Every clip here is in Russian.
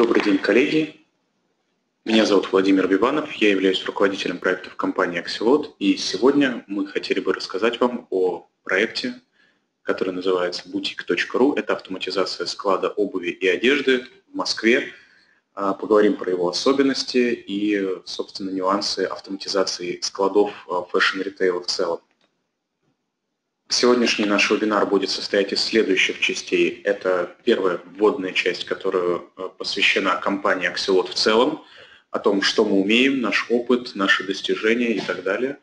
Добрый день, коллеги. Меня зовут Владимир Биванов, я являюсь руководителем проектов компании Axelot, и сегодня мы хотели бы рассказать вам о проекте, который называется boutique.ru. Это автоматизация склада обуви и одежды в Москве. Поговорим про его особенности и, собственно, нюансы автоматизации складов фэшн-ритейла в целом. Сегодняшний наш вебинар будет состоять из следующих частей. Это первая вводная часть, которая посвящена компании Axelot в целом, о том, что мы умеем, наш опыт, наши достижения и так далее.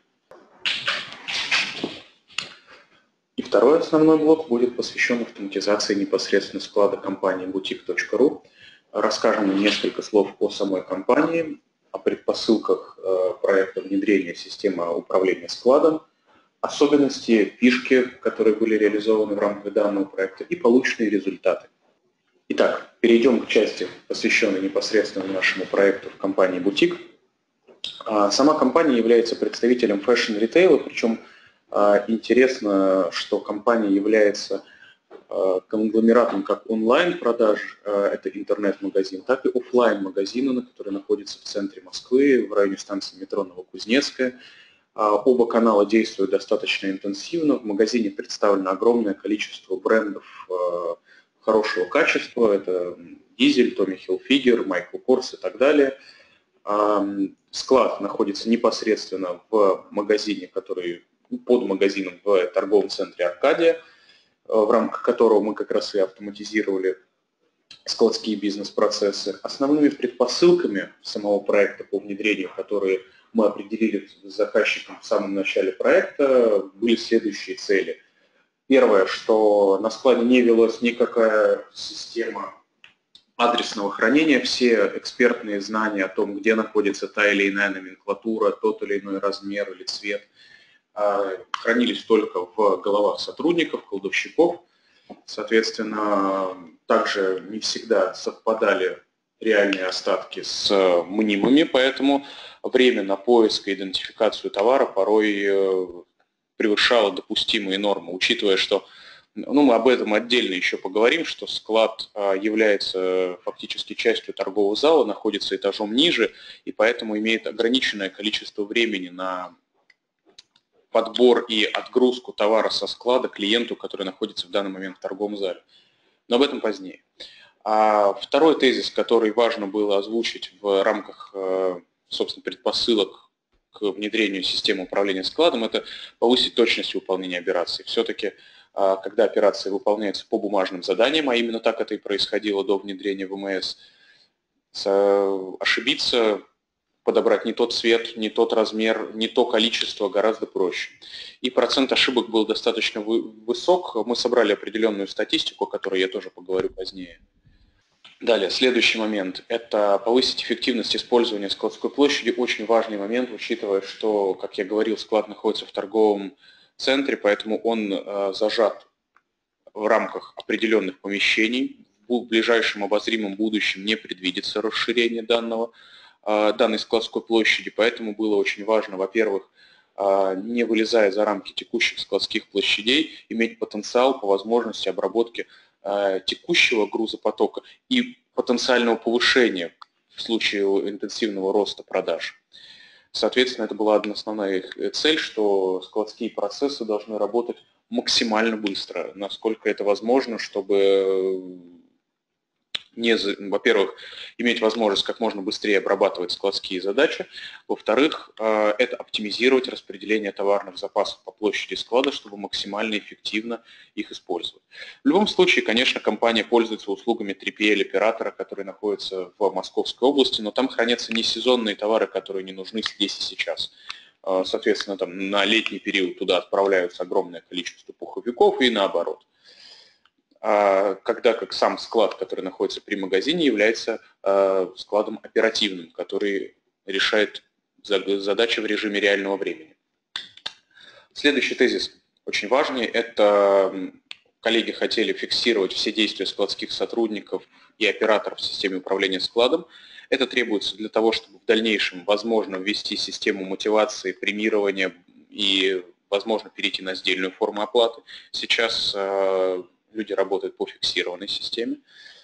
И второй основной блок будет посвящен автоматизации непосредственно склада компании boutique.ru. Расскажем несколько слов о самой компании, о предпосылках проекта внедрения системы управления складом, особенности, фишки, которые были реализованы в рамках данного проекта, и полученные результаты. Итак, перейдем к части, посвященной непосредственно нашему проекту в компании Boutique. Сама компания является представителем фэшн-ритейла, причем интересно, что компания является конгломератом как онлайн-продаж, это интернет-магазин, так и офлайн-магазина, который находится в центре Москвы, в районе станции метро Новокузнецкая. Оба канала действуют достаточно интенсивно. В магазине представлено огромное количество брендов хорошего качества. Это Дизель, Tommy Hilfiger, Michael Kors и так далее. Склад находится непосредственно в магазине, который под магазином в торговом центре «Аркадия», в рамках которого мы как раз и автоматизировали складские бизнес-процессы. Основными предпосылками самого проекта по внедрению, которые мы определили с заказчиком в самом начале проекта, были следующие цели. Первое, что на складе не велась никакая система адресного хранения, все экспертные знания о том, где находится та или иная номенклатура, тот или иной размер или цвет, хранились только в головах сотрудников, кладовщиков. Соответственно, также не всегда совпадали реальные остатки с мнимыми, поэтому время на поиск и идентификацию товара порой превышало допустимые нормы, учитывая, что, мы об этом отдельно еще поговорим, что склад является фактически частью торгового зала, находится этажом ниже, и поэтому имеет ограниченное количество времени на подбор и отгрузку товара со склада клиенту, который находится в данный момент в торговом зале. Но об этом позднее. Второй тезис, который важно было озвучить в рамках, собственно, предпосылок к внедрению системы управления складом, это повысить точность выполнения операций. Все-таки, когда операции выполняются по бумажным заданиям, а именно так это и происходило до внедрения ВМС, ошибиться, подобрать не тот цвет, не тот размер, не то количество гораздо проще. И процент ошибок был достаточно высок. Мы собрали определенную статистику, о которой я тоже поговорю позднее. Далее, следующий момент – это повысить эффективность использования складской площади. Очень важный момент, учитывая, что, как я говорил, склад находится в торговом центре, поэтому он зажат в рамках определенных помещений. В ближайшем обозримом будущем не предвидится расширение данной складской площади, поэтому было очень важно, во-первых, не вылезая за рамки текущих складских площадей, иметь потенциал по возможности обработки текущего грузопотока и потенциального повышения в случае интенсивного роста продаж. Соответственно, это была основная их цель, что складские процессы должны работать максимально быстро, насколько это возможно, чтобы, во-первых, иметь возможность как можно быстрее обрабатывать складские задачи, во-вторых, это оптимизировать распределение товарных запасов по площади склада, чтобы максимально эффективно их использовать. В любом случае, конечно, компания пользуется услугами 3PL-оператора, который находится в Московской области, но там хранятся не сезонные товары, которые не нужны здесь и сейчас. Соответственно, там на летний период туда отправляются огромное количество пуховиков и наоборот. Когда как сам склад, который находится при магазине, является складом оперативным, который решает задачи в режиме реального времени. Следующий тезис очень важный. Это коллеги хотели фиксировать все действия складских сотрудников и операторов в системе управления складом. Это требуется для того, чтобы в дальнейшем возможно ввести систему мотивации, премирования и возможно перейти на сдельную форму оплаты. Сейчас люди работают по фиксированной системе.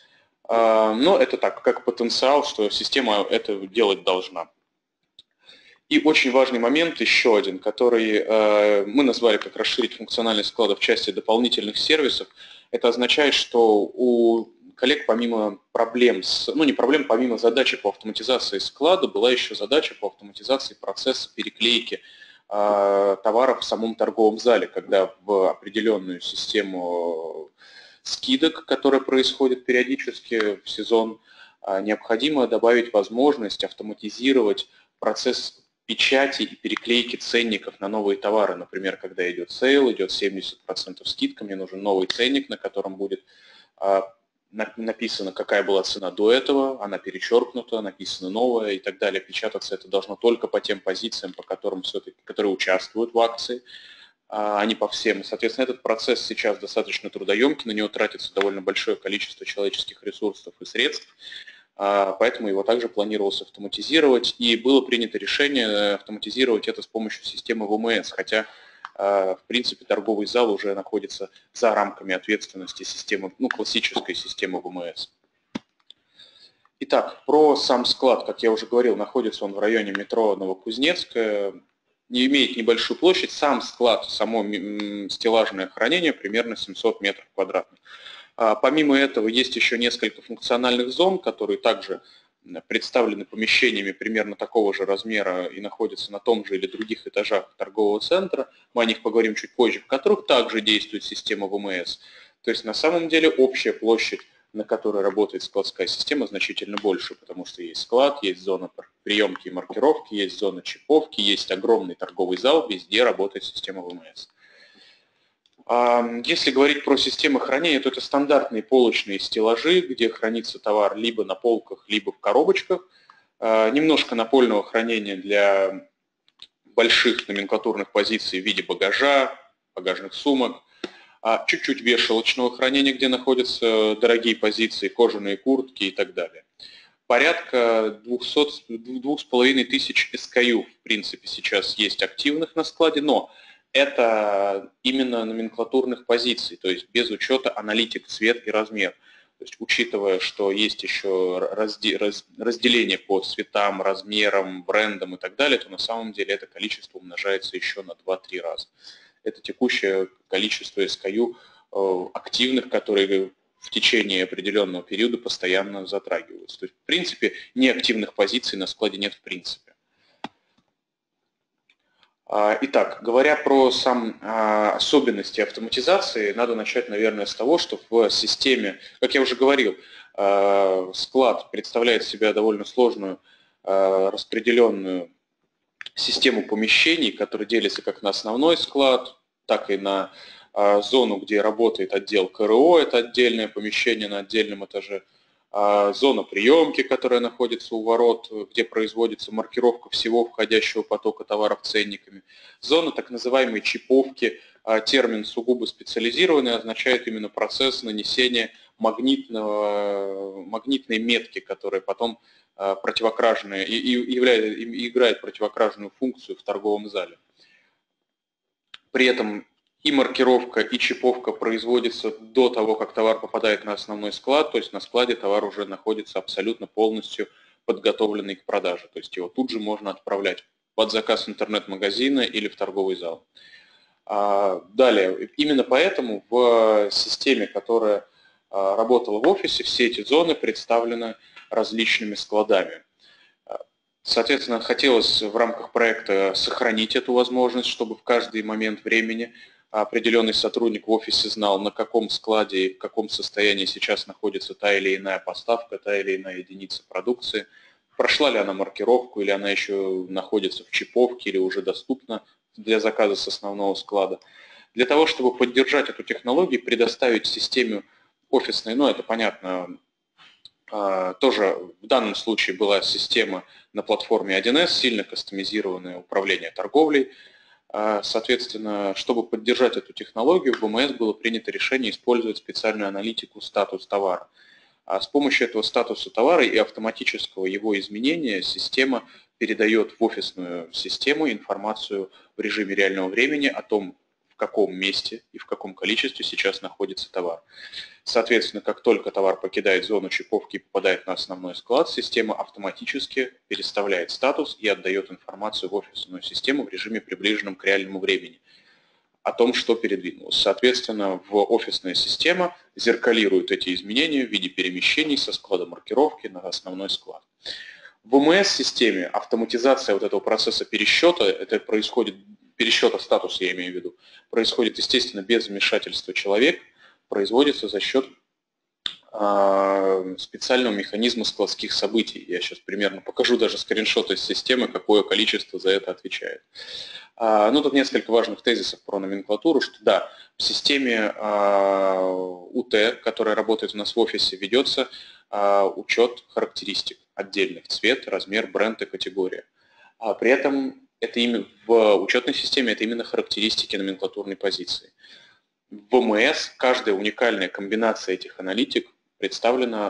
Но это так, как потенциал, что система это делать должна. И очень важный момент, еще один, который мы назвали как расширить функциональность склада в части дополнительных сервисов. Это означает, что у коллег помимо проблем, не проблем, помимо задачи по автоматизации склада, была еще задача по автоматизации процесса переклейки товаров в самом торговом зале, когда в определенную систему скидок, которая происходит периодически в сезон, необходимо добавить возможность автоматизировать процесс печати и переклейки ценников на новые товары. Например, когда идет сейл, идет 70% скидка, мне нужен новый ценник, на котором будет написано, какая была цена до этого, она перечеркнута, написано новое и так далее. Печататься это должно только по тем позициям, по которым все-таки, которые участвуют в акции, а не по всем. Соответственно, этот процесс сейчас достаточно трудоемкий, на него тратится довольно большое количество человеческих ресурсов и средств. Поэтому его также планировалось автоматизировать, и было принято решение автоматизировать это с помощью системы ВМС, хотя, в принципе, торговый зал уже находится за рамками ответственности системы, классической системы ВМС. Итак, про сам склад, как я уже говорил, находится он в районе метро Новокузнецкая, не имеет небольшую площадь, сам склад, само стеллажное хранение примерно 700 метров квадратных. Помимо этого есть еще несколько функциональных зон, которые также представлены помещениями примерно такого же размера и находятся на том же или других этажах торгового центра, мы о них поговорим чуть позже, в которых также действует система ВМС. То есть на самом деле общая площадь, на которой работает складская система, значительно больше, потому что есть склад, есть зона приемки и маркировки, есть зона чиповки, есть огромный торговый зал, везде работает система ВМС. Если говорить про системы хранения, то это стандартные полочные стеллажи, где хранится товар либо на полках, либо в коробочках. Немножко напольного хранения для больших номенклатурных позиций в виде багажа, багажных сумок. Чуть-чуть вешалочного хранения, где находятся дорогие позиции, кожаные куртки и так далее. Порядка 2500 SKU, в принципе, сейчас есть активных на складе, но это именно номенклатурных позиций, то есть без учета аналитик, цвет и размер. То есть учитывая, что есть еще разделение по цветам, размерам, брендам и так далее, то на самом деле это количество умножается еще на 2-3 раза. Это текущее количество SKU активных, которые в течение определенного периода постоянно затрагиваются. То есть, в принципе, неактивных позиций на складе нет в принципе. Итак, говоря про особенности автоматизации, надо начать, наверное, с того, что в системе, как я уже говорил, склад представляет из себя довольно сложную распределенную систему помещений, которая делится как на основной склад, так и на зону, где работает отдел КРО, это отдельное помещение на отдельном этаже, зона приемки, которая находится у ворот, где производится маркировка всего входящего потока товаров ценниками, зона так называемой чиповки, термин сугубо специализированный, означает именно процесс нанесения магнитной метки, которая потом противокражная и играет противокражную функцию в торговом зале. При этом и маркировка, и чиповка производится до того, как товар попадает на основной склад, то есть на складе товар уже находится абсолютно полностью подготовленный к продаже, то есть его тут же можно отправлять под заказ интернет-магазина или в торговый зал. Далее, именно поэтому в системе, которая работала в офисе, все эти зоны представлены различными складами. Соответственно, хотелось в рамках проекта сохранить эту возможность, чтобы в каждый момент времени определенный сотрудник в офисе знал, на каком складе и в каком состоянии сейчас находится та или иная поставка, та или иная единица продукции, прошла ли она маркировку, или она еще находится в чиповке, или уже доступна для заказа с основного склада. Для того, чтобы поддержать эту технологию, предоставить системе офисной, это понятно, тоже в данном случае была система на платформе 1С, сильно кастомизированное управление торговлей. Соответственно, чтобы поддержать эту технологию, в ВМС было принято решение использовать специальную аналитику статус товара. С помощью этого статуса товара и автоматического его изменения система передает в офисную систему информацию в режиме реального времени о том, в каком месте и в каком количестве сейчас находится товар. Соответственно, как только товар покидает зону чиповки и попадает на основной склад, система автоматически переставляет статус и отдает информацию в офисную систему в режиме, приближенном к реальному времени о том, что передвинулось. Соответственно, в офисная система зеркалирует эти изменения в виде перемещений со склада маркировки на основной склад. В ВМС-системе автоматизация вот этого процесса пересчета, это происходит, пересчета статуса я имею в виду, происходит, естественно, без вмешательства человека, производится за счет специального механизма складских событий. Я сейчас примерно покажу даже скриншот из системы, какое количество за это отвечает. Ну, тут несколько важных тезисов про номенклатуру, что да, в системе УТ, которая работает у нас в офисе, ведется учет характеристик отдельных: цвет, размер, бренд и категория. При этом это в учетной системе это именно характеристики номенклатурной позиции. В ВМС каждая уникальная комбинация этих аналитик представлена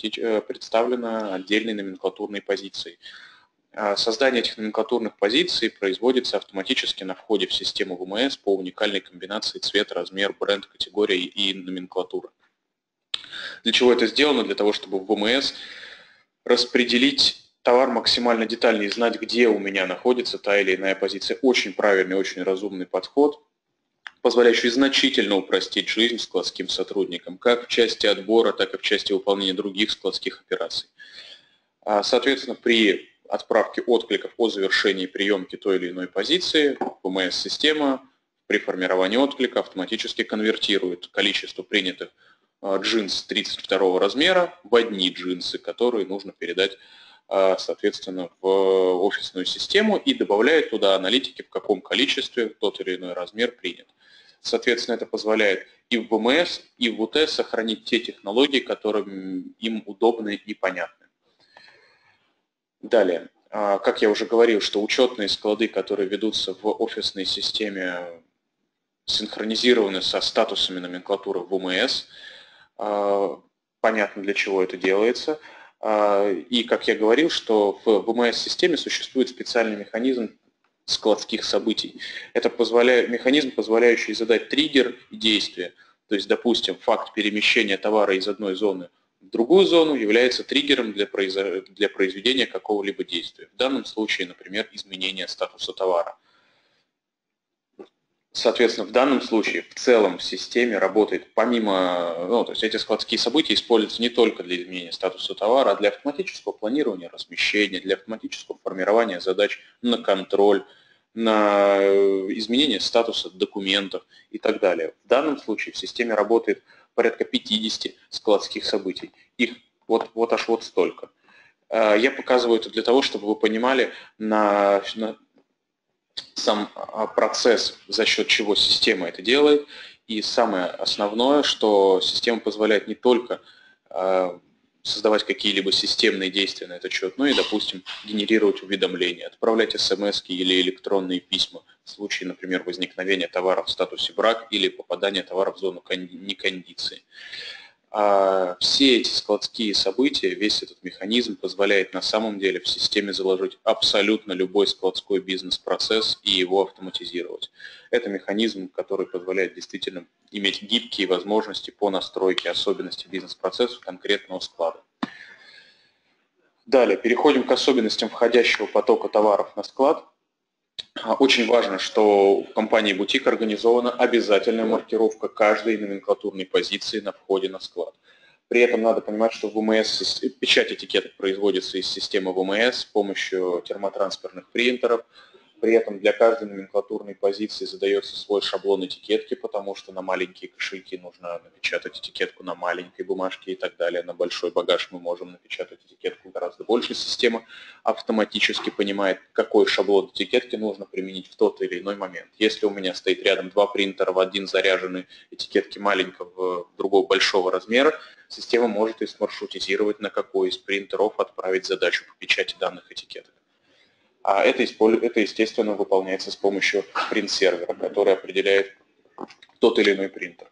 отдельной номенклатурной позицией. Создание этих номенклатурных позиций производится автоматически на входе в систему ВМС по уникальной комбинации цвет, размер, бренд, категория и номенклатура. Для чего это сделано? Для того, чтобы в ВМС распределить товар максимально детально и знать, где у меня находится та или иная позиция. Очень правильный, очень разумный подход, позволяющий значительно упростить жизнь складским сотрудникам, как в части отбора, так и в части выполнения других складских операций. Соответственно, при отправке откликов о завершении приемки той или иной позиции, ВМС-система при формировании отклика автоматически конвертирует количество принятых джинс 32 размера в одни джинсы, которые нужно передать, соответственно, в офисную систему, и добавляет туда аналитики, в каком количестве тот или иной размер принят. Соответственно, это позволяет и в ВМС, и в УТ сохранить те технологии, которые им удобны и понятны. Далее, как я уже говорил, что учетные склады, которые ведутся в офисной системе, синхронизированы со статусами номенклатуры в ВМС. Понятно, для чего это делается. И, как я говорил, что в ВМС-системе существует специальный механизм складских событий. Это механизм, позволяющий задать триггер и действие. То есть, допустим, факт перемещения товара из одной зоны в другую зону является триггером для произведения какого-либо действия. В данном случае, например, изменение статуса товара. Соответственно, в данном случае в целом в системе работает помимо, то есть эти складские события используются не только для изменения статуса товара, а для автоматического планирования размещения, для автоматического формирования задач на контроль, на изменение статуса документов и так далее. В данном случае в системе работает порядка 50 складских событий. Их вот аж вот столько. Я показываю это для того, чтобы вы понимали сам процесс, за счет чего система это делает. И самое основное, что система позволяет не только создавать какие-либо системные действия на этот счет, но и, допустим, генерировать уведомления, отправлять смс или электронные письма в случае, например, возникновения товара в статусе брак или попадания товара в зону некондиции. Все эти складские события, весь этот механизм позволяет на самом деле в системе заложить абсолютно любой складской бизнес-процесс и его автоматизировать. Это механизм, который позволяет действительно иметь гибкие возможности по настройке особенностей бизнес-процессов конкретного склада. Далее, переходим к особенностям входящего потока товаров на склад. Очень важно, что в компании «Бутик» организована обязательная маркировка каждой номенклатурной позиции на входе на склад. При этом надо понимать, что в ВМС печать этикеток производится из системы ВМС с помощью термотрансферных принтеров. При этом для каждой номенклатурной позиции задается свой шаблон этикетки, потому что на маленькие кошельки нужно напечатать этикетку на маленькой бумажке и так далее. На большой багаж мы можем напечатать этикетку гораздо больше. Система автоматически понимает, какой шаблон этикетки нужно применить в тот или иной момент. Если у меня стоит рядом два принтера, в один заряжены этикетки маленького, в другого большого размера, система может и смаршрутизировать, на какой из принтеров отправить задачу по печати данных этикеток. А это, естественно, выполняется с помощью принт-сервера, который определяет тот или иной принтер.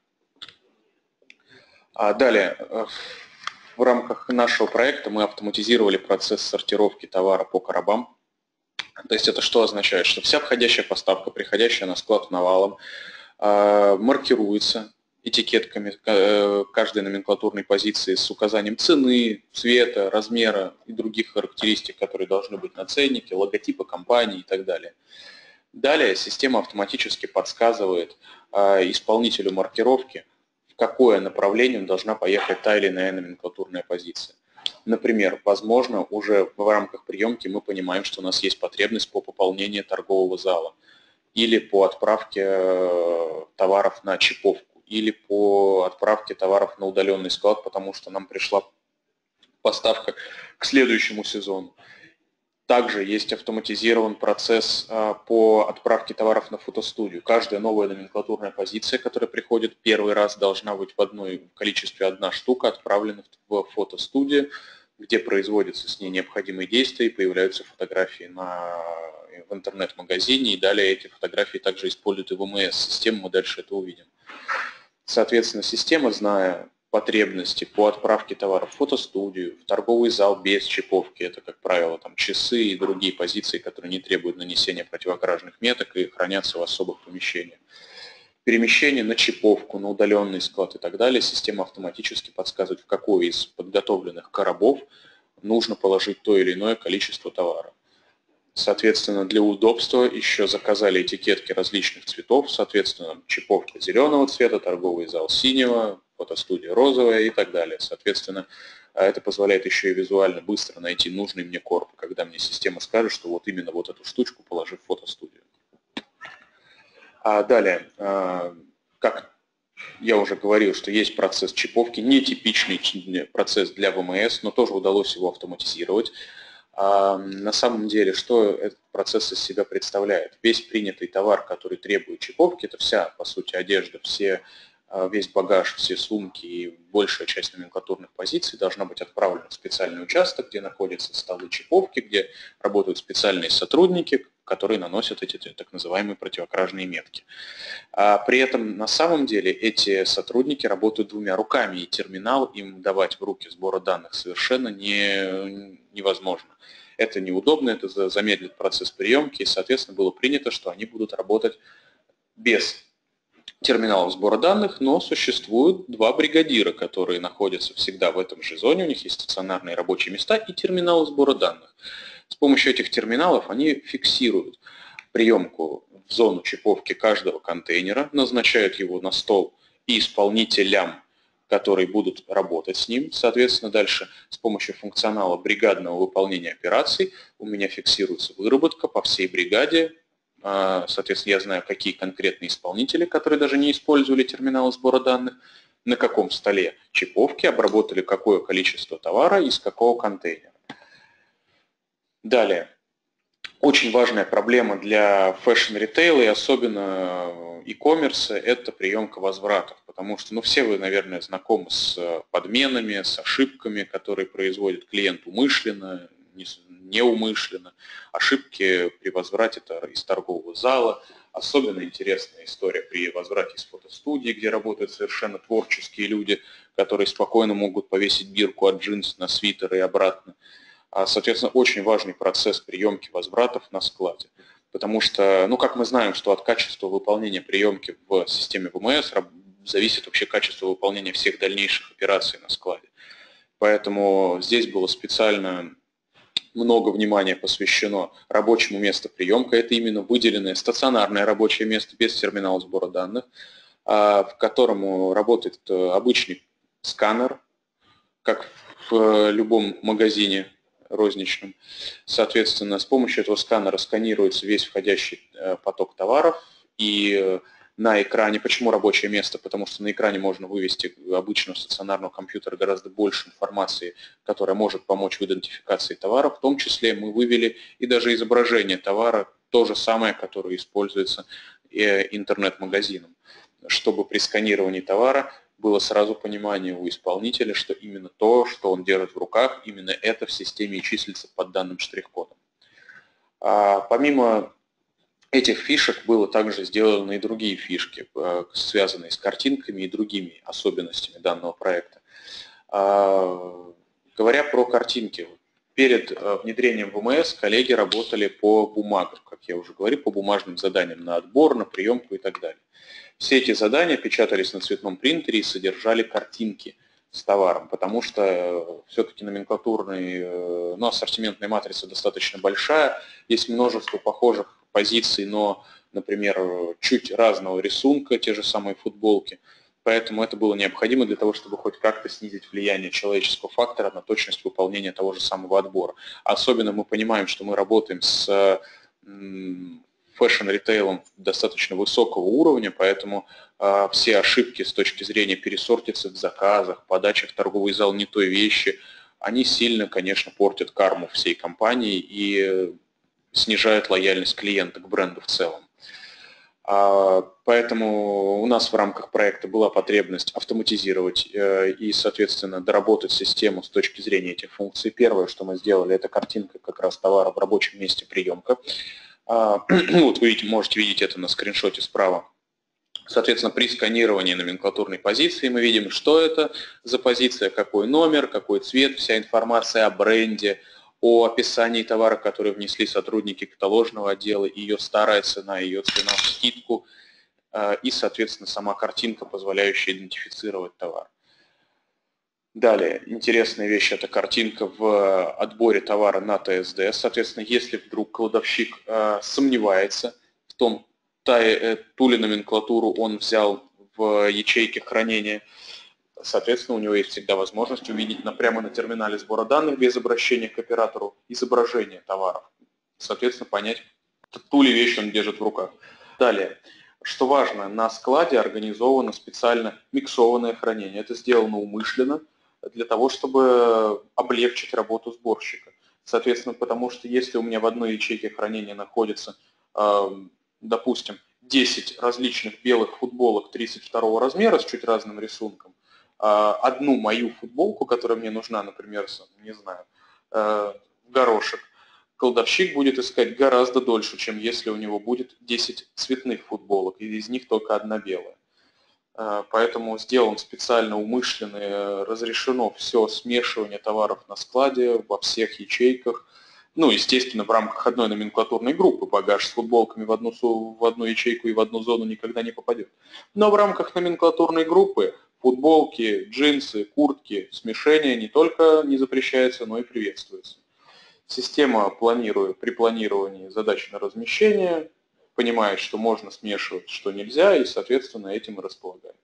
Далее, в рамках нашего проекта мы автоматизировали процесс сортировки товара по коробам. То есть это что означает? Что вся входящая поставка, приходящая на склад навалом, маркируется этикетками каждой номенклатурной позиции с указанием цены, цвета, размера и других характеристик, которые должны быть на ценнике, логотипа компании и так далее. Далее система автоматически подсказывает исполнителю маркировки, в какое направление должна поехать та или иная номенклатурная позиция. Например, возможно, уже в рамках приемки мы понимаем, что у нас есть потребность по пополнению торгового зала или по отправке товаров на чиповку, или по отправке товаров на удаленный склад, потому что нам пришла поставка к следующему сезону. Также есть автоматизирован процесс по отправке товаров на фотостудию. Каждая новая номенклатурная позиция, которая приходит первый раз, должна быть в количестве одна штука отправлена в фотостудию, где производятся с ней необходимые действия и появляются фотографии в интернет-магазине. И далее эти фотографии также используют и в ВМС-систему, мы дальше это увидим. Соответственно, система, зная потребности по отправке товаров в фотостудию, в торговый зал без чиповки, это, как правило, там, часы и другие позиции, которые не требуют нанесения противокражных меток и хранятся в особых помещениях. Перемещение на чиповку, на удаленный склад и так далее, система автоматически подсказывает, в какой из подготовленных коробов нужно положить то или иное количество товара. Соответственно, для удобства еще заказали этикетки различных цветов, соответственно, чиповка зеленого цвета, торговый зал синего, фотостудия розовая и так далее. Соответственно, это позволяет еще и визуально быстро найти нужный мне короб, когда мне система скажет, что вот именно вот эту штучку положи в фотостудию. А далее, как я уже говорил, что есть процесс чиповки, нетипичный процесс для ВМС, но тоже удалось его автоматизировать. На самом деле, что этот процесс из себя представляет? Весь принятый товар, который требует чиповки, это вся, по сути, одежда, весь багаж, все сумки и большая часть номенклатурных позиций должна быть отправлена в специальный участок, где находятся столы чиповки, где работают специальные сотрудники, которые наносят эти так называемые противокражные метки. При этом на самом деле эти сотрудники работают двумя руками, и терминал им давать в руки сбора данных совершенно невозможно. Это неудобно, это замедлит процесс приемки, и, соответственно, было принято, что они будут работать без терминалов сбора данных, но существуют два бригадира, которые находятся всегда в этом же зоне, у них есть стационарные рабочие места и терминалы сбора данных. С помощью этих терминалов они фиксируют приемку в зону чиповки каждого контейнера, назначают его на стол и исполнителям, которые будут работать с ним. Соответственно, дальше с помощью функционала бригадного выполнения операций у меня фиксируется выработка по всей бригаде. Соответственно, я знаю, какие конкретные исполнители, которые даже не использовали терминалы сбора данных, на каком столе чиповки обработали какое количество товара из какого контейнера. Далее. Очень важная проблема для фэшн-ритейла и особенно e-commerce – это приемка возвратов, потому что все вы, наверное, знакомы с подменами, с ошибками, которые производит клиент умышленно, неумышленно. Ошибки при возврате из торгового зала. Особенно интересная история при возврате из фотостудии, где работают совершенно творческие люди, которые спокойно могут повесить бирку от джинс на свитер и обратно. Соответственно, очень важный процесс приемки возвратов на складе. Потому что, как мы знаем, что от качества выполнения приемки в системе ВМС зависит вообще качество выполнения всех дальнейших операций на складе. Поэтому здесь было специально много внимания посвящено рабочему месту приемка. Это именно выделенное стационарное рабочее место без терминала сбора данных, в котором работает обычный сканер, как в любом магазине розничном. Соответственно, с помощью этого сканера сканируется весь входящий поток товаров, и на экране, почему рабочее место? Потому что на экране можно вывести обычного стационарного компьютера гораздо больше информации, которая может помочь в идентификации товара. В том числе мы вывели и даже изображение товара, то же самое, которое используется интернет-магазином, чтобы при сканировании товара было сразу понимание у исполнителя, что именно то, что он держит в руках, именно это в системе и числится под данным штрих-кодом. Помимо этих фишек было также сделаны и другие фишки, связанные с картинками и другими особенностями данного проекта. Говоря про картинки, Перед внедрением ВМС коллеги работали по бумагам, как я уже говорил, по бумажным заданиям на отбор, на приемку и так далее. Все эти задания печатались на цветном принтере и содержали картинки с товаром, потому что все-таки номенклатурный, ассортиментная матрица достаточно большая, есть множество похожих позиций, но, например, чуть разного рисунка, те же самые футболки. Поэтому это было необходимо для того, чтобы хоть как-то снизить влияние человеческого фактора на точность выполнения того же самого отбора. Особенно мы понимаем, что мы работаем с фэшн-ритейлом достаточно высокого уровня, поэтому все ошибки с точки зрения пересортицы в заказах, подачи в торговый зал не той вещи, они сильно, конечно, портят карму всей компании и снижают лояльность клиента к бренду в целом. Поэтому у нас в рамках проекта была потребность автоматизировать и, соответственно, доработать систему с точки зрения этих функций. Первое, что мы сделали, это картинка как раз товара в рабочем месте приемка. Вот вы можете видеть это на скриншоте справа. Соответственно, при сканировании номенклатурной позиции мы видим, что это за позиция, какой номер, какой цвет, вся информация о бренде, о описании товара, который внесли сотрудники каталожного отдела, ее старая цена, ее цена в скидку и, соответственно, сама картинка, позволяющая идентифицировать товар. Далее, интересная вещь – это картинка в отборе товара на ТСД. Соответственно, если вдруг кладовщик сомневается в том, ту ли номенклатуру он взял в ячейке хранения, соответственно, у него есть всегда возможность увидеть прямо на терминале сбора данных без обращения к оператору изображение товаров. Соответственно, понять, ту ли вещь он держит в руках. Далее, что важно, на складе организовано специально миксованное хранение. Это сделано умышленно для того, чтобы облегчить работу сборщика. Соответственно, потому что если у меня в одной ячейке хранения находится, допустим, 10 различных белых футболок 32 размера с чуть разным рисунком, одну мою футболку, которая мне нужна, например, не знаю, в горошек, кладовщик будет искать гораздо дольше, чем если у него будет 10 цветных футболок, и из них только одна белая. Поэтому сделан специально умышленный, разрешено все смешивание товаров на складе во всех ячейках. Естественно, в рамках одной номенклатурной группы багаж с футболками в одну ячейку и в одну зону никогда не попадет. Но в рамках номенклатурной группы футболки, джинсы, куртки, смешение не только не запрещается, но и приветствуется. Система при планировании задач на размещение понимает, что можно смешивать, что нельзя, и, соответственно, этим и располагает.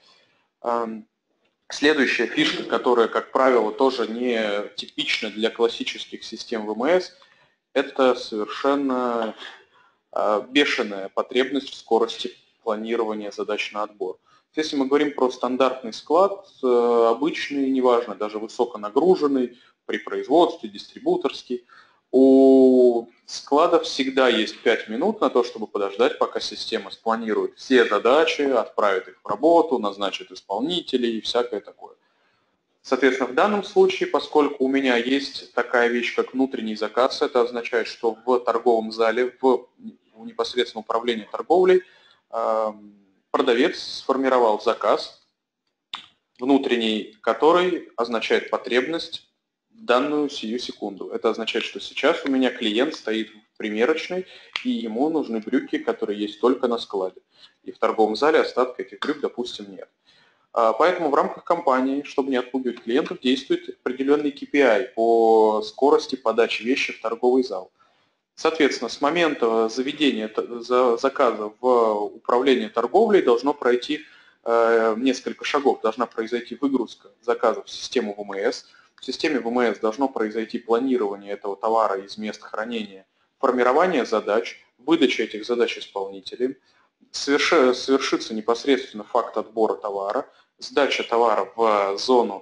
Следующая фишка, которая, как правило, тоже не типична для классических систем ВМС, это совершенно бешеная потребность в скорости планирования задач на отбор. Если мы говорим про стандартный склад, обычный, неважно, даже высоконагруженный, при производстве, дистрибуторский, у склада всегда есть 5 минут на то, чтобы подождать, пока система спланирует все задачи, отправит их в работу, назначит исполнителей и всякое такое. Соответственно, в данном случае, поскольку у меня есть такая вещь, как внутренний заказ, это означает, что в торговом зале, в непосредственно управлении торговлей, продавец сформировал заказ внутренний, который означает потребность в данную сию секунду. Это означает, что сейчас у меня клиент стоит в примерочной, и ему нужны брюки, которые есть только на складе. И в торговом зале остатка этих брюк, допустим, нет. Поэтому в рамках компании, чтобы не отпугивать клиентов, действует определенный KPI по скорости подачи вещи в торговый зал. Соответственно, с момента заведения заказа в управление торговлей должно пройти несколько шагов. Должна произойти выгрузка заказов в систему ВМС. В системе ВМС должно произойти планирование этого товара из мест хранения, формирование задач, выдача этих задач исполнителям, совершится непосредственно факт отбора товара, сдача товара в зону,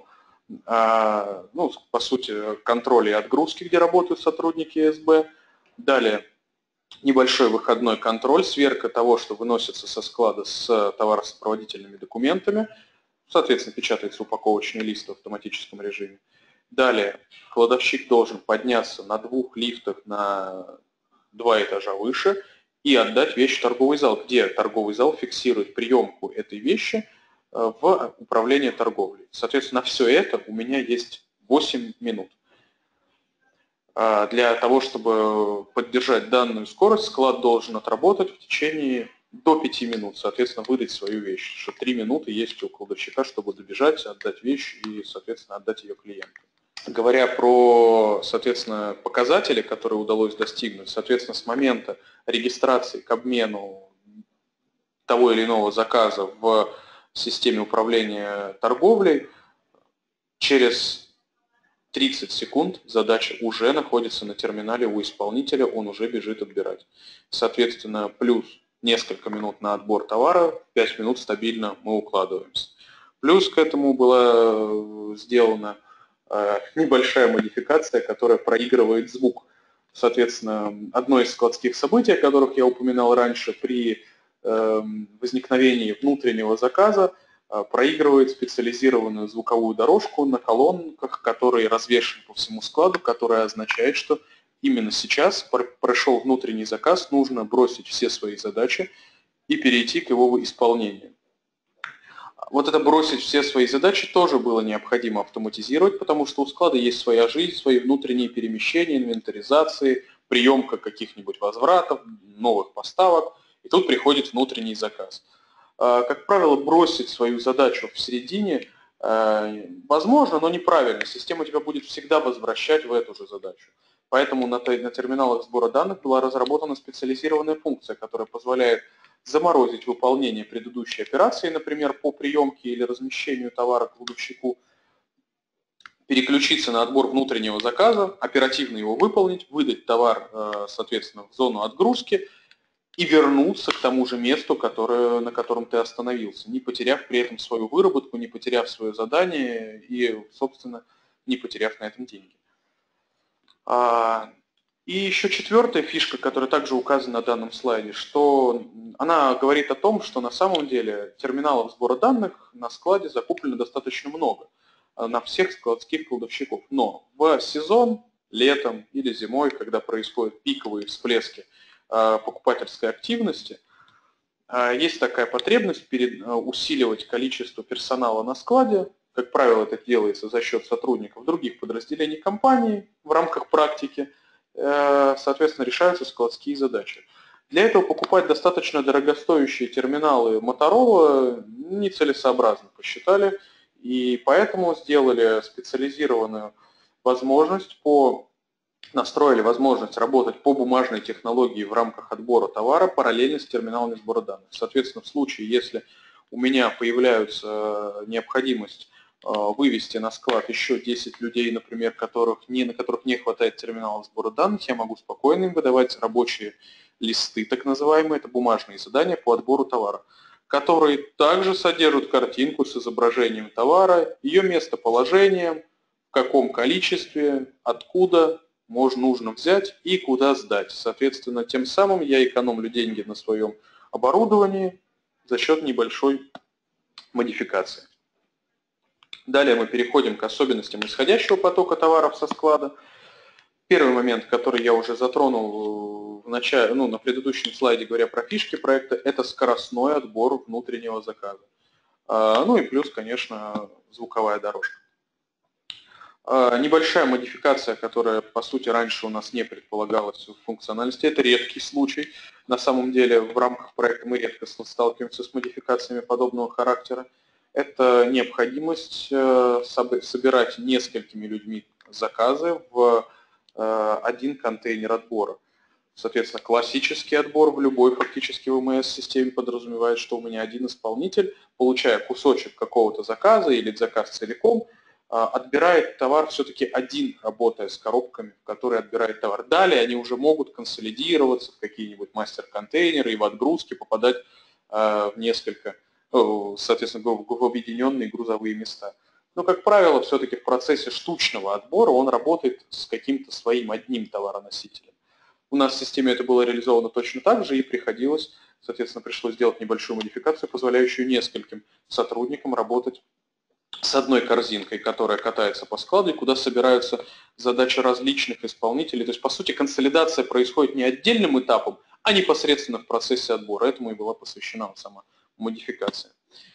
по сути, контроля и отгрузки, где работают сотрудники СБ. Далее небольшой выходной контроль, сверка того, что выносится со склада с товаросопроводительными документами, соответственно, печатается упаковочный лист в автоматическом режиме. Далее кладовщик должен подняться на 2 лифтах на 2 этажа выше и отдать вещь в торговый зал, где торговый зал фиксирует приемку этой вещи в управление торговлей. Соответственно, на все это у меня есть 8 минут. Для того, чтобы поддержать данную скорость, склад должен отработать в течение до 5 минут, соответственно, выдать свою вещь. Что 3 минуты есть у кладовщика, чтобы добежать, отдать вещь и, соответственно, отдать ее клиенту. Говоря про, соответственно, показатели, которые удалось достигнуть, соответственно, с момента регистрации к обмену того или иного заказа в системе управления торговлей, через 30 секунд задача уже находится на терминале у исполнителя, он уже бежит отбирать. Соответственно, плюс несколько минут на отбор товара, 5 минут стабильно мы укладываемся. Плюс к этому была сделана небольшая модификация, которая проигрывает звук. Соответственно, одно из складских событий, о которых я упоминал раньше, при возникновении внутреннего заказа проигрывает специализированную звуковую дорожку на колонках, которые развешаны по всему складу, которая означает, что именно сейчас прошел внутренний заказ, нужно бросить все свои задачи и перейти к его исполнению. Вот это бросить все свои задачи тоже было необходимо автоматизировать, потому что у склада есть своя жизнь, свои внутренние перемещения, инвентаризации, приемка каких-нибудь возвратов, новых поставок, и тут приходит внутренний заказ. Как правило, бросить свою задачу в середине возможно, но неправильно. Система тебя будет всегда возвращать в эту же задачу. Поэтому на терминалах сбора данных была разработана специализированная функция, которая позволяет заморозить выполнение предыдущей операции, например, по приемке или размещению товара к кладовщику, переключиться на отбор внутреннего заказа, оперативно его выполнить, выдать товар, соответственно, в зону отгрузки и вернуться к тому же месту, на котором ты остановился, не потеряв при этом свою выработку, не потеряв свое задание и, собственно, не потеряв на этом деньги. И еще четвертая фишка, которая также указана на данном слайде, что она говорит о том, что на самом деле терминалов сбора данных на складе закуплено достаточно много на всех складских кладовщиков. Но в сезон, летом или зимой, когда происходят пиковые всплески покупательской активности, есть такая потребность усиливать количество персонала на складе. Как правило, это делается за счет сотрудников других подразделений компании в рамках практики. Соответственно, решаются складские задачи. Для этого покупать достаточно дорогостоящие терминалы Motorola нецелесообразно посчитали, и поэтому сделали специализированную возможность настроили возможность работать по бумажной технологии в рамках отбора товара параллельно с терминалами сбора данных. Соответственно, в случае, если у меня появляется необходимость вывести на склад еще 10 людей, например, на которых не хватает терминалов сбора данных, я могу спокойно им выдавать рабочие листы, так называемые, это бумажные задания по отбору товара, которые также содержат картинку с изображением товара, ее местоположением, в каком количестве, откуда нужно взять и куда сдать. Соответственно, тем самым я экономлю деньги на своем оборудовании за счет небольшой модификации. Далее мы переходим к особенностям исходящего потока товаров со склада. Первый момент, который я уже затронул на предыдущем слайде, говоря про фишки проекта, это скоростной отбор внутреннего заказа. Ну и плюс, конечно, звуковая дорожка. Небольшая модификация, которая, по сути, раньше у нас не предполагалась в функциональности, это редкий случай. На самом деле, в рамках проекта мы редко сталкиваемся с модификациями подобного характера. Это необходимость собирать несколькими людьми заказы в один контейнер отбора. Соответственно, классический отбор в любой фактически ВМС-системе подразумевает, что у меня один исполнитель, получая кусочек какого-то заказа или заказ целиком, отбирает товар все-таки один, работая с коробками, в которые отбирает товар. Далее они уже могут консолидироваться в какие-нибудь мастер-контейнеры и в отгрузке попадать в несколько, соответственно, в объединенные грузовые места. Но, как правило, все-таки в процессе штучного отбора он работает с каким-то своим одним товароносителем. У нас в системе это было реализовано точно так же и пришлось сделать небольшую модификацию, позволяющую нескольким сотрудникам работать с одной корзинкой, которая катается по складу, и куда собираются задачи различных исполнителей. То есть, по сути, консолидация происходит не отдельным этапом, а непосредственно в процессе отбора. Этому и была посвящена сама модификация.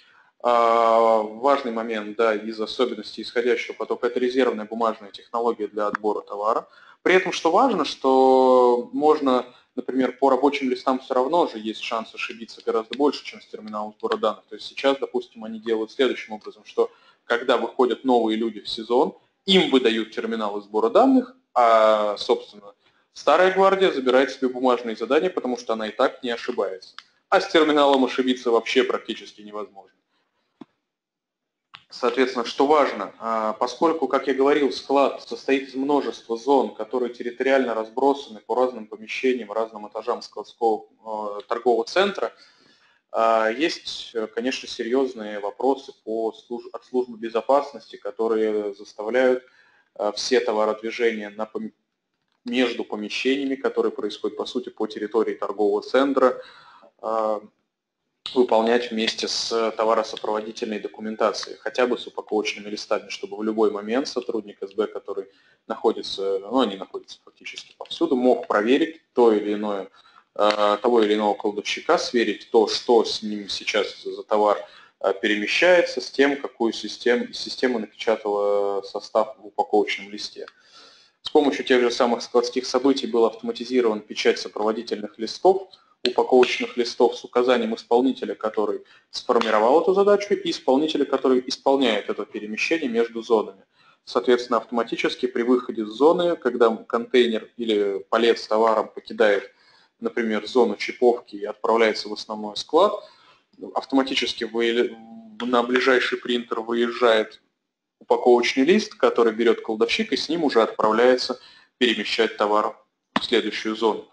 Важный момент, да, из особенностей исходящего потока – это резервная бумажная технология для отбора товара. При этом, что важно, что можно, например, по рабочим листам все равно же есть шанс ошибиться гораздо больше, чем с терминалом сбора данных. То есть сейчас, допустим, они делают следующим образом, что когда выходят новые люди в сезон, им выдают терминалы сбора данных, а, собственно, старая гвардия забирает себе бумажные задания, потому что она и так не ошибается. А с терминалом ошибиться вообще практически невозможно. Соответственно, что важно, поскольку, как я говорил, склад состоит из множества зон, которые территориально разбросаны по разным помещениям, разным этажам складского торгового центра, есть, конечно, серьезные вопросы от службы безопасности, которые заставляют все товародвижения между помещениями, которые происходят, по сути, по территории торгового центра, выполнять вместе с товаросопроводительной документацией, хотя бы с упаковочными листами, чтобы в любой момент сотрудник СБ, который находится, они находятся фактически повсюду, мог проверить того или иного кладовщика, сверить то, что с ним сейчас за товар перемещается, с тем, какую система напечатала состав в упаковочном листе. С помощью тех же самых складских событий был автоматизирован печать сопроводительных листов, упаковочных листов с указанием исполнителя, который сформировал эту задачу, и исполнителя, который исполняет это перемещение между зонами. Соответственно, автоматически при выходе с зоны, когда контейнер или палет с товаром покидает, например, зону чиповки и отправляется в основной склад, автоматически на ближайший принтер выезжает упаковочный лист, который берет кладовщик, и с ним уже отправляется перемещать товар в следующую зону.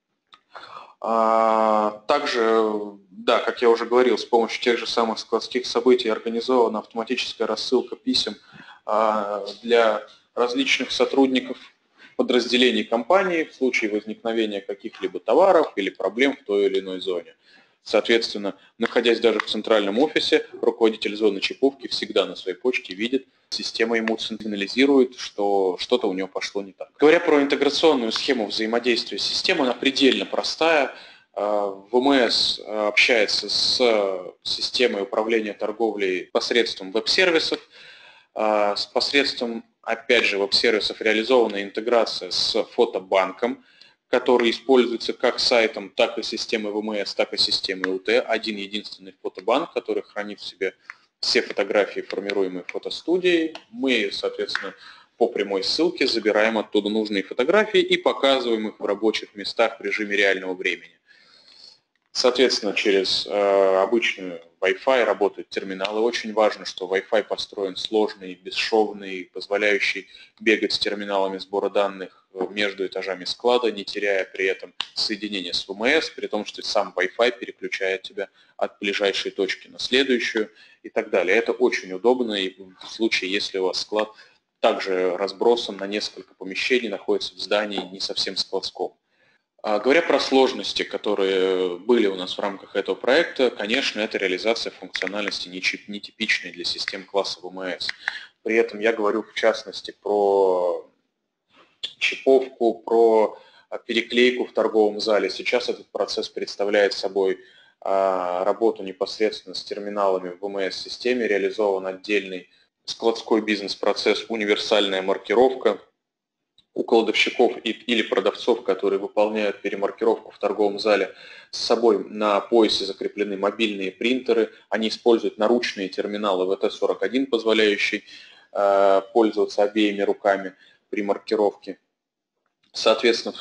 Также, да, как я уже говорил, с помощью тех же самых складских событий организована автоматическая рассылка писем для различных сотрудников подразделений компании в случае возникновения каких-либо товаров или проблем в той или иной зоне. Соответственно, находясь даже в центральном офисе, руководитель зоны чиповки всегда на своей почте видит, система ему сигнализирует, что что-то у него пошло не так. Говоря про интеграционную схему взаимодействия с системой, она предельно простая. ВМС общается с системой управления торговлей посредством веб-сервисов, с посредством, опять же, веб-сервисов реализована интеграция с фотобанком, который используется как сайтом, так и системой ВМС, так и системой УТ. Один единственный фотобанк, который хранит в себе все фотографии, формируемые фотостудией. Мы, соответственно, по прямой ссылке забираем оттуда нужные фотографии и показываем их в рабочих местах в режиме реального времени. Соответственно, через обычную Wi-Fi работают терминалы. Очень важно, что Wi-Fi построен сложный, бесшовный, позволяющий бегать с терминалами сбора данных между этажами склада, не теряя при этом соединение с ВМС, при том, что сам Wi-Fi переключает тебя от ближайшей точки на следующую и так далее. Это очень удобно, и в случае, если у вас склад также разбросан на несколько помещений, находится в здании не совсем складском. Говоря про сложности, которые были у нас в рамках этого проекта, конечно, это реализация функциональности нетипичной для систем класса ВМС. При этом я говорю в частности про чиповку, про переклейку в торговом зале. Сейчас этот процесс представляет собой работу непосредственно с терминалами в ВМС-системе, реализован отдельный складской бизнес-процесс, универсальная маркировка. У кладовщиков или продавцов, которые выполняют перемаркировку в торговом зале, с собой на поясе закреплены мобильные принтеры. Они используют наручные терминалы VT41, позволяющие пользоваться обеими руками при маркировке. Соответственно,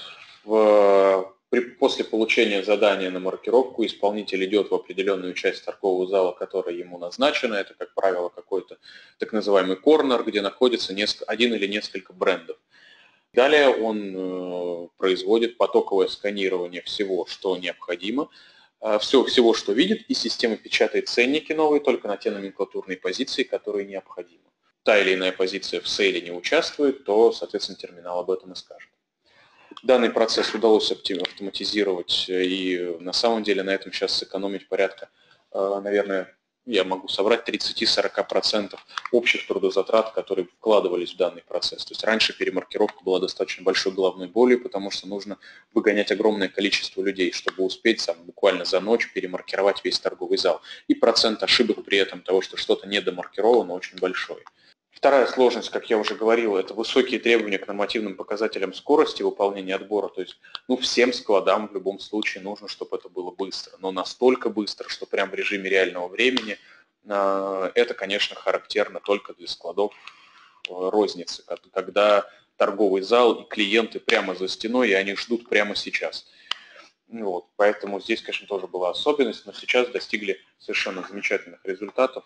после получения задания на маркировку исполнитель идет в определенную часть торгового зала, которая ему назначена. Это, как правило, какой-то так называемый корнер, где находится один или несколько брендов. Далее он производит потоковое сканирование всего, что необходимо, всего, что видит, и система печатает ценники новые только на те номенклатурные позиции, которые необходимы. Та или иная позиция в сейле не участвует, то, соответственно, терминал об этом и скажет. Данный процесс удалось автоматизировать, и на самом деле на этом сейчас сэкономить порядка, наверное, я могу соврать, 30-40% общих трудозатрат, которые вкладывались в данный процесс. То есть раньше перемаркировка была достаточно большой головной болью, потому что нужно выгонять огромное количество людей, чтобы успеть буквально за ночь перемаркировать весь торговый зал. И процент ошибок при этом того, что что-то недомаркировано, очень большой. Вторая сложность, как я уже говорил, это высокие требования к нормативным показателям скорости выполнения отбора. То есть всем складам в любом случае нужно, чтобы это было быстро. Но настолько быстро, что прям в режиме реального времени, это, конечно, характерно только для складов розницы, когда торговый зал и клиенты прямо за стеной, и они ждут прямо сейчас. Вот, поэтому здесь, конечно, тоже была особенность, но сейчас достигли совершенно замечательных результатов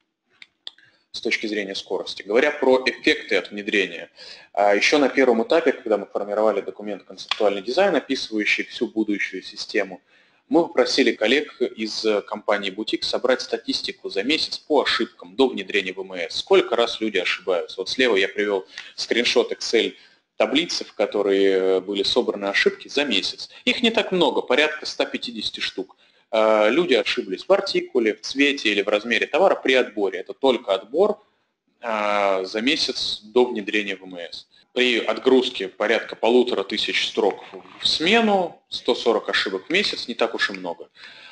с точки зрения скорости. Говоря про эффекты от внедрения, еще на первом этапе, когда мы формировали документ «Концептуальный дизайн», описывающий всю будущую систему, мы попросили коллег из компании «Бутик» собрать статистику за месяц по ошибкам до внедрения ВМС. Сколько раз люди ошибаются. Вот слева я привел скриншот Excel таблицы, в которой были собраны ошибки за месяц. Их не так много, порядка 150 штук. Люди ошиблись в артикуле, в цвете или в размере товара при отборе. Это только отбор за месяц до внедрения ВМС. При отгрузке порядка 1500 строк в смену, 140 ошибок в месяц, не так уж и много.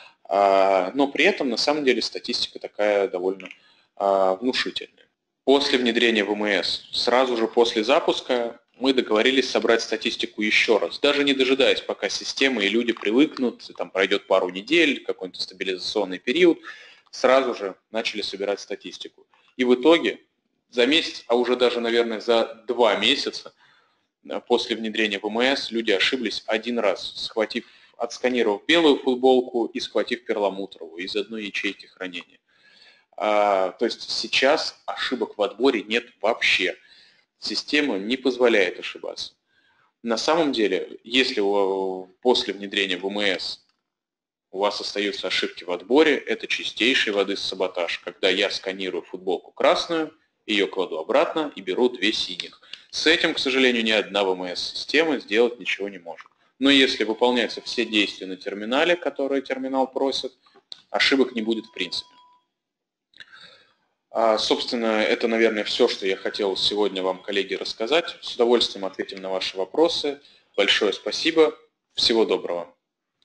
Но при этом на самом деле статистика такая довольно внушительная. После внедрения ВМС, сразу же после запуска, мы договорились собрать статистику еще раз, даже не дожидаясь, пока система и люди привыкнут, там пройдет пару недель, какой-то стабилизационный период, сразу же начали собирать статистику. И в итоге за месяц, а уже даже, наверное, за 2 месяца после внедрения ВМС люди ошиблись один раз, отсканировав белую футболку и схватив перламутровую из одной ячейки хранения. То есть сейчас ошибок в отборе нет вообще. Система не позволяет ошибаться. На самом деле, если после внедрения ВМС у вас остаются ошибки в отборе, это чистейшей воды саботаж, когда я сканирую футболку красную, ее кладу обратно и беру 2 синих. С этим, к сожалению, ни одна ВМС-система сделать ничего не может. Но если выполняются все действия на терминале, которые терминал просит, ошибок не будет в принципе. Собственно, это, наверное, все, что я хотел сегодня вам, коллеги, рассказать. С удовольствием ответим на ваши вопросы. Большое спасибо. Всего доброго.